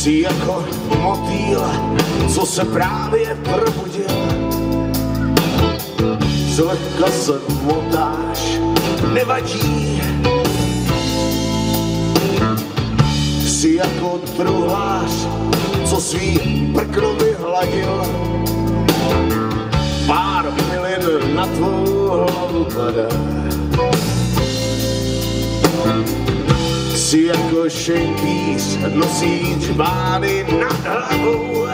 Jsi jako motýl, co se právě probudil. Zlehka se motáš, nevadí. Jsi jako truhlář, co svý prkno vyhladil. Pár pilin na tvou hlavu padá. Jsi jako šenkýř, nosí čbány nad hlavou.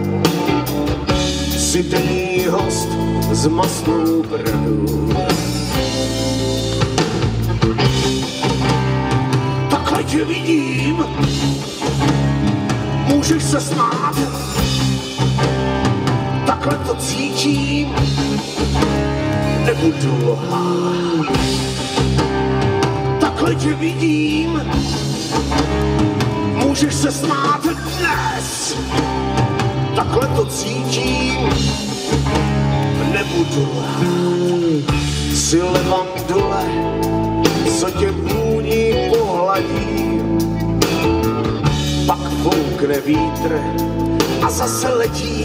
Jsi denní host s mastnou bradou. Takhle tě vidím, můžeš se smát. Takhle to cítím, nebudu lhát. Takhle tě vidím, můžeš se smát dnes. Takhle to cítím, nebudu lhát. Jsi levandule, co tě vůní pohladí. Pak foukne vítr a zase letí.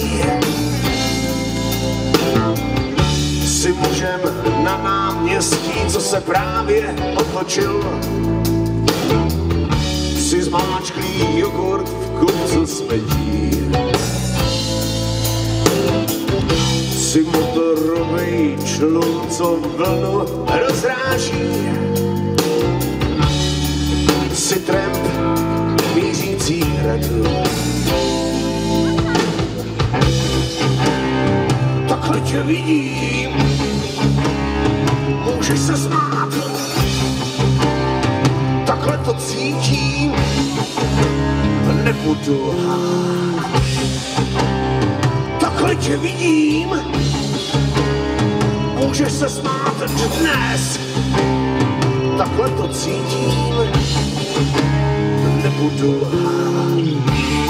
Jsi mužem na náměstí, co se právě otočil. Jsi zmáčklý jogurt v kupcu smečí. Jsi motorovej člun, co vlnu rozráží. Jsi tramp mířící hradu. Takhle tě vidím, můžeš se smát. Takhle to cítím, nebudu lhát. Takhle tě vidím, můžeš se smát dnes. Takhle to cítím, nebudu lhát.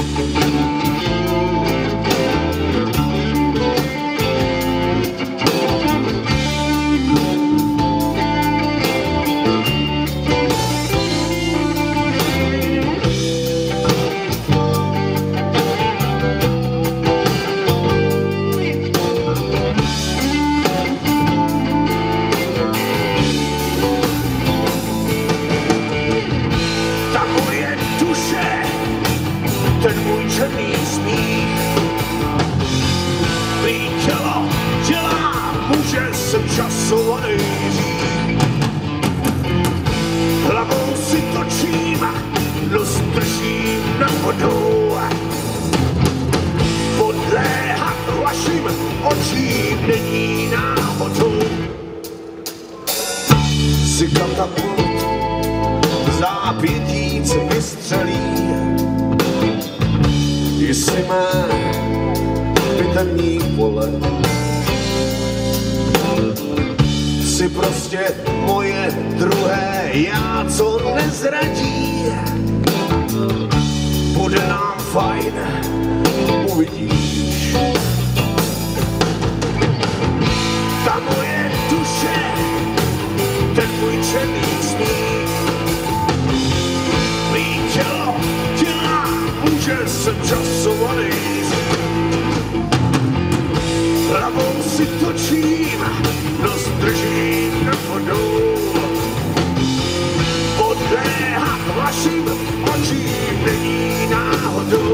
Ten můj černý smích, tvý tělo dělá muže jsem časovaný řík. Hlavou si točím, nos držím nad vodou. Podléhat vašim očím není náhodou. Jsi katapult, zápětí se vystřelí. Jsi mé bitevní pole. Jsi prostě moje druhé já, co nezradí. Bude nám fajn, uvidíš. Ta moje duše, ten můj černý smích, tvý tělo dělá muže jsem časovaný. Hlavou si točím, nos držím nad vodou. Podléhat vašim očím není náhodou.